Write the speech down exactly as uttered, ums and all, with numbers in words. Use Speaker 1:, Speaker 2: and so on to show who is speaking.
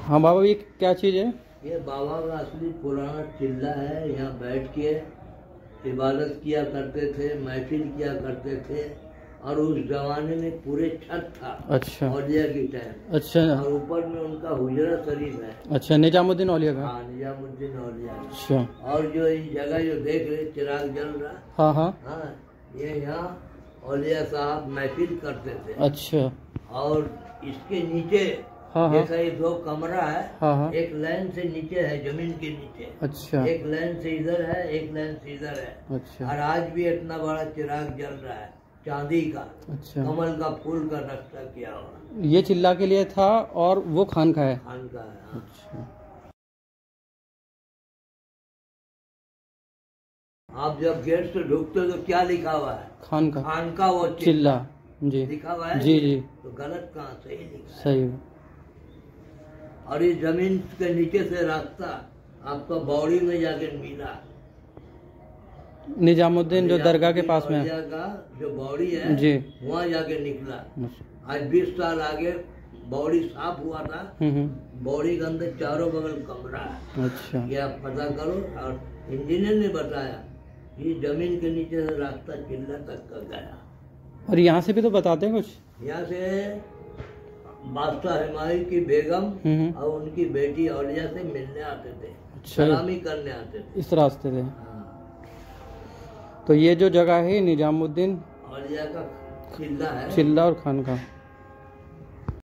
Speaker 1: हाँ बाबा, ये क्या चीज़ है?
Speaker 2: ये बाबा का असली पुराना चिल्ला है। यहाँ बैठ के इबादत किया करते थे, महफिल किया करते थे, और उस जमाने में पूरे छत था।
Speaker 1: अच्छा।
Speaker 2: औलिया की टाइम।
Speaker 1: अच्छा।
Speaker 2: और ऊपर में उनका हुजरा शरीफ है।
Speaker 1: अच्छा, निजामुद्दीन औलिया का?
Speaker 2: हाँ, निजामुद्दीन औलिया।
Speaker 1: अच्छा।
Speaker 2: और जो ये जगह जो देख रहे चिराग जल रहा,
Speaker 1: हाँ हाँ
Speaker 2: हाँ, ये यहाँ औलिया साहब महफिल करते थे।
Speaker 1: अच्छा।
Speaker 2: और इसके नीचे
Speaker 1: हाँ हाँ
Speaker 2: जैसा ये दो कमरा है,
Speaker 1: हाँ हाँ
Speaker 2: एक लाइन से नीचे है, जमीन के नीचे। अच्छा। एक लाइन से इधर है, एक लाइन से इधर है। अच्छा। और आज भी इतना बड़ा चिराग जल रहा है, चांदी का। अच्छा। कमल का फूल का नक्शा किया हुआ।
Speaker 1: ये चिल्ला के लिए था और वो खान का है?
Speaker 2: खान का है।
Speaker 1: अच्छा।
Speaker 2: आप जब गेट से ढुकते हो तो क्या लिखा हुआ है? खान का। खान का वो
Speaker 1: चिल्ला जी
Speaker 2: लिखा हुआ है।
Speaker 1: जी जी।
Speaker 2: तो गलत कहाँ, सही लिखा है।
Speaker 1: सही।
Speaker 2: और इस जमीन के नीचे से रास्ता आपको बौड़ी में जाके मिला।
Speaker 1: निजामुद्दीन जो दरगाह के पास में है
Speaker 2: का जो बौड़ी है जी, वहाँ जाके निकला। आज बीस साल आगे बौड़ी साफ हुआ था। बौड़ी के अंदर चारों बगल कमरा है। अच्छा। ये आप पता करो। और इंजीनियर ने बताया ये जमीन के नीचे से रास्ता चिल्ला तक का गया।
Speaker 1: और यहाँ से भी तो बताते हैं कुछ? यहाँ
Speaker 2: से बादशाह हुमायूं की बेगम और उनकी बेटी औलिया से मिलने आते थे। अच्छा। सलामी करने आते थे
Speaker 1: इस रास्ते से। हाँ। तो ये जो जगह है निजामुद्दीन
Speaker 2: औलिया का चिल्ला है,
Speaker 1: चिल्ला और खान का।